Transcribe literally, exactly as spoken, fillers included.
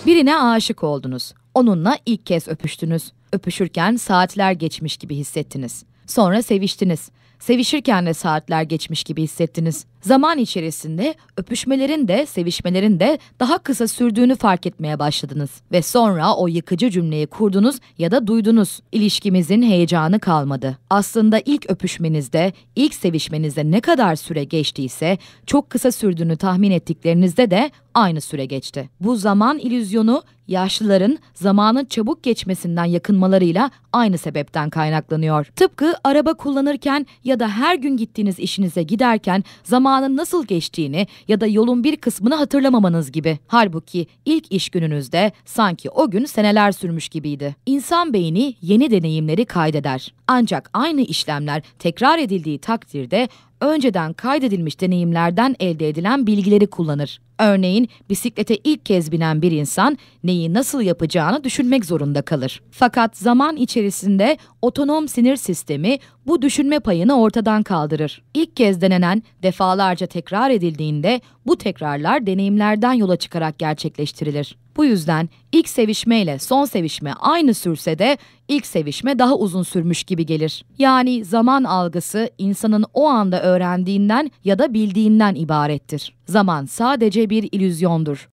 Birine aşık oldunuz. Onunla ilk kez öpüştünüz. Öpüşürken saatler geçmiş gibi hissettiniz. Sonra seviştiniz. Sevişirken de saatler geçmiş gibi hissettiniz. Zaman içerisinde öpüşmelerin de sevişmelerin de daha kısa sürdüğünü fark etmeye başladınız. Ve sonra o yıkıcı cümleyi kurdunuz ya da duydunuz. İlişkimizin heyecanı kalmadı. Aslında ilk öpüşmenizde, ilk sevişmenizde ne kadar süre geçtiyse çok kısa sürdüğünü tahmin ettiklerinizde de aynı süre geçti. Bu zaman illüzyonu yaşlıların zamanın çabuk geçmesinden yakınmalarıyla aynı sebepten kaynaklanıyor. Tıpkı araba kullanırken ya da her gün gittiğiniz işinize giderken zamanın nasıl geçtiğini ya da yolun bir kısmını hatırlamamanız gibi. Halbuki ilk iş gününüzde sanki o gün seneler sürmüş gibiydi. İnsan beyni yeni deneyimleri kaydeder. Ancak aynı işlemler tekrar edildiği takdirde önceden kaydedilmiş deneyimlerden elde edilen bilgileri kullanır. Örneğin bisiklete ilk kez binen bir insan neyi nasıl yapacağını düşünmek zorunda kalır. Fakat zaman içerisinde otonom sinir sistemi bu düşünme payını ortadan kaldırır. İlk kez denenen defalarca tekrar edildiğinde bu tekrarlar deneyimlerden yola çıkarak gerçekleştirilir. Bu yüzden ilk sevişme ile son sevişme aynı sürse de ilk sevişme daha uzun sürmüş gibi gelir. Yani zaman algısı insanın o anda öğrendiğinden ya da bildiğinden ibarettir. Zaman sadece bir illüzyondur.